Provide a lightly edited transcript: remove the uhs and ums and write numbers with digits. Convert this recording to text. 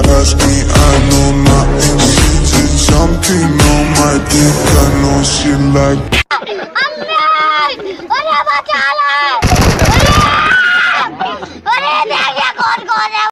Ask me, I know nothing. She's just jumping on my dick. I know she like अम्मी! अरे बचा ले!